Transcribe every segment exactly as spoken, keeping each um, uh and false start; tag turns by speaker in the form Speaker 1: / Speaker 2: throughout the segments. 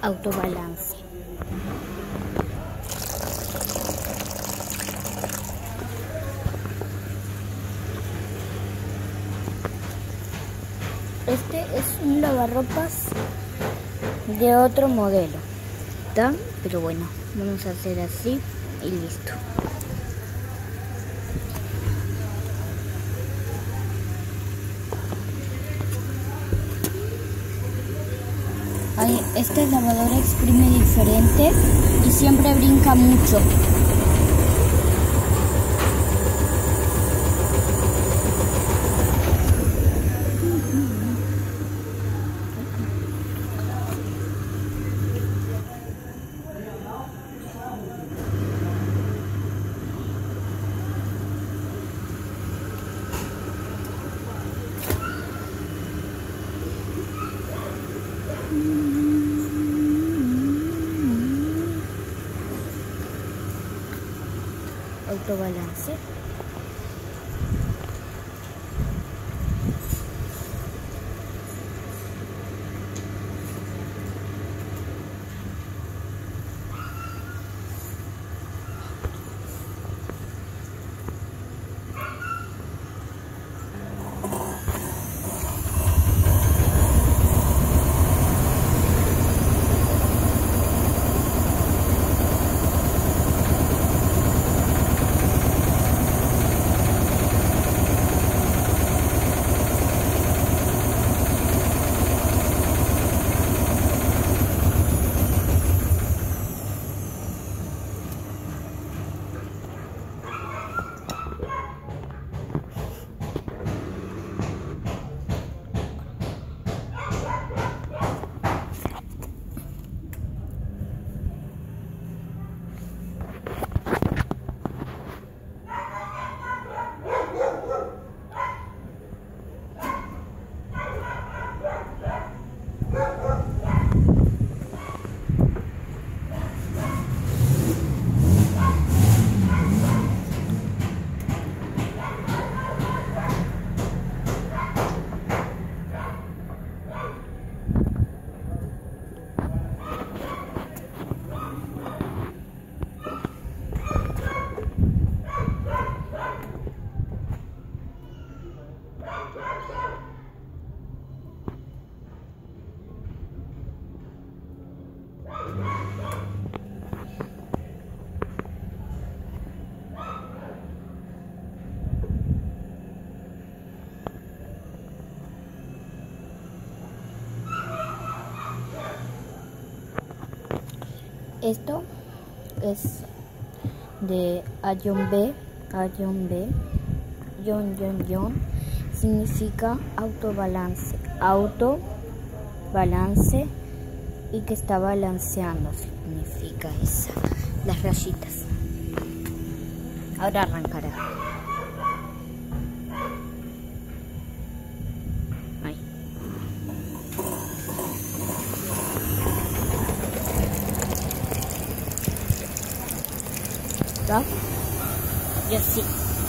Speaker 1: autobalance. Este es un lavarropas de otro modelo, ¿está? Pero bueno, vamos a hacer así y listo. Ay, esta lavadora exprime diferente y siempre brinca mucho. Autobalance. Esto es de Ion B, Ion B, Ion, Ion, Ion, significa autobalance, autobalance y que está balanceando, significa eso, las rayitas. Ahora arrancará. Ahí. ¿Está? Y así.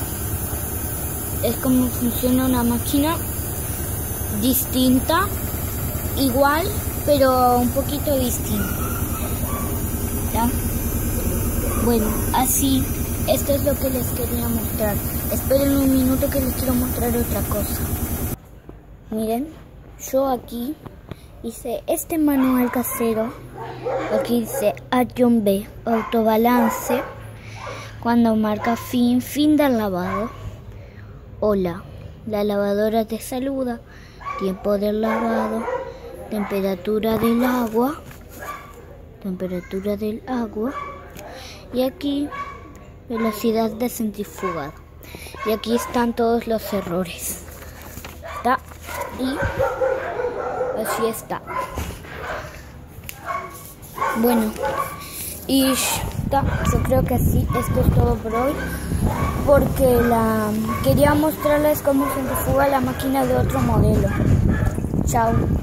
Speaker 1: Es como funciona una máquina distinta, igual, pero un poquito distinta. ¿Ya? Bueno, así, esto es lo que les quería mostrar. Esperen un minuto que les quiero mostrar otra cosa. Miren, yo aquí hice este manual casero. Aquí dice Ion B, autobalance. Cuando marca fin, fin del lavado. Hola, la lavadora te saluda. Tiempo del lavado. Temperatura del agua. Temperatura del agua. Y aquí, velocidad de centrifugado. Y aquí están todos los errores. ¿Está? Y así está. Bueno, y está. Yo creo que así, esto es todo por hoy. Porque la quería mostrarles cómo centrifuga la máquina de otro modelo. Chao.